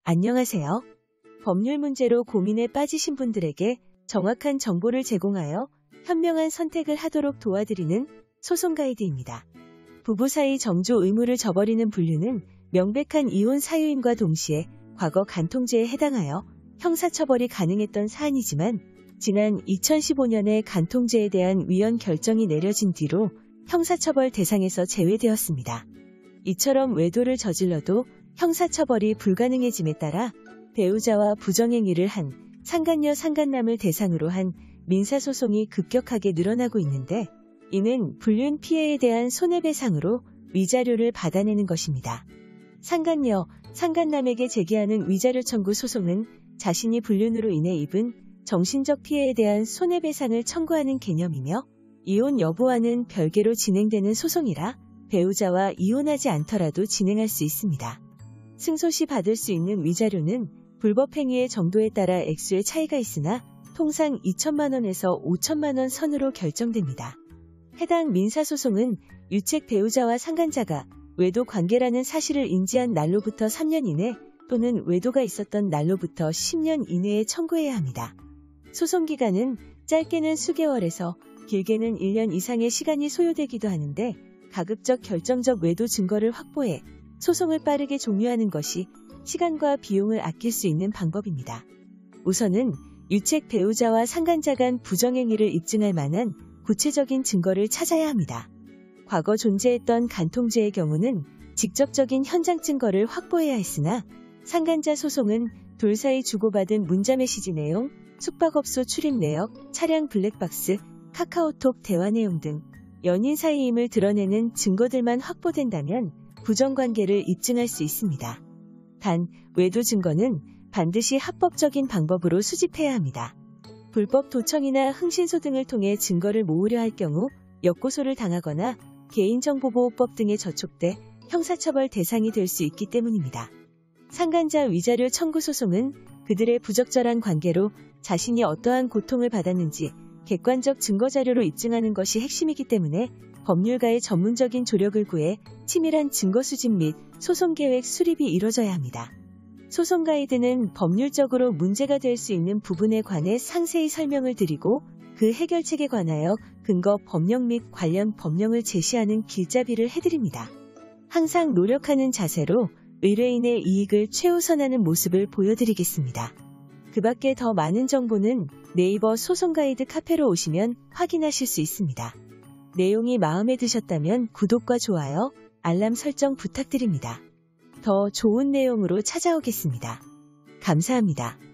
안녕하세요. 법률 문제로 고민에 빠지신 분들에게 정확한 정보를 제공하여 현명한 선택을 하도록 도와드리는 소송 가이드입니다. 부부 사이 정조 의무를 저버리는 분류는 명백한 이혼 사유임과 동시에 과거 간통죄에 해당하여 형사처벌이 가능했던 사안이지만 지난 2015년에 간통죄에 대한 위헌 결정이 내려진 뒤로 형사처벌 대상에서 제외되었습니다. 이처럼 외도를 저질러도 형사처벌이 불가능해짐에 따라 배우자와 부정행위를 한 상간녀 상간남을 대상으로 한 민사소송이 급격하게 늘어나고 있는데 이는 불륜 피해에 대한 손해배상으로 위자료를 받아내는 것입니다. 상간녀, 상간남에게 제기하는 위자료 청구 소송은 자신이 불륜으로 인해 입은 정신적 피해에 대한 손해배상을 청구하는 개념이며 이혼 여부와는 별개로 진행되는 소송이라 배우자와 이혼하지 않더라도 진행할 수 있습니다. 승소 시 받을 수 있는 위자료는 불법 행위의 정도에 따라 액수의 차이가 있으나 통상 2천만 원에서 5천만 원 선으로 결정됩니다. 해당 민사소송은 유책 배우자와 상간자가 외도 관계라는 사실을 인지한 날로부터 3년 이내 또는 외도가 있었던 날로부터 10년 이내에 청구해야 합니다. 소송 기간은 짧게는 수개월에서 길게는 1년 이상의 시간이 소요되기도 하는데 가급적 결정적 외도 증거를 확보해 소송을 빠르게 종료하는 것이 시간과 비용을 아낄 수 있는 방법입니다. 우선은 유책 배우자와 상간자 간 부정행위를 입증할 만한 구체적인 증거를 찾아야 합니다. 과거 존재했던 간통죄의 경우는 직접적인 현장 증거를 확보해야 했으나 상간자 소송은 둘 사이 주고받은 문자 메시지 내용, 숙박업소 출입 내역, 차량 블랙박스, 카카오톡 대화 내용 등 연인 사이임을 드러내는 증거들만 확보된다면 부정관계를 입증할 수 있습니다. 단, 외도 증거는 반드시 합법적인 방법으로 수집해야 합니다. 불법 도청이나 흥신소 등을 통해 증거를 모으려 할 경우 역고소를 당하거나 개인정보보호법 등에 저촉돼 형사처벌 대상이 될 수 있기 때문입니다. 상간자 위자료 청구 소송은 그들의 부적절한 관계로 자신이 어떠한 고통을 받았는지 객관적 증거자료로 입증하는 것이 핵심이기 때문에 법률가의 전문적인 조력을 구해 치밀한 증거 수집 및 소송계획 수립이 이뤄져야 합니다. 소송 가이드는 법률적으로 문제가 될 수 있는 부분에 관해 상세히 설명을 드리고 그 해결책에 관하여 근거 법령 및 관련 법령을 제시하는 길잡이를 해드립니다. 항상 노력하는 자세로 의뢰인의 이익을 최우선하는 모습을 보여드리겠습니다. 그 밖에 더 많은 정보는 네이버 소송 가이드 카페로 오시면 확인하실 수 있습니다. 내용이 마음에 드셨다면 구독과 좋아요, 알람 설정 부탁드립니다. 더 좋은 내용으로 찾아오겠습니다. 감사합니다.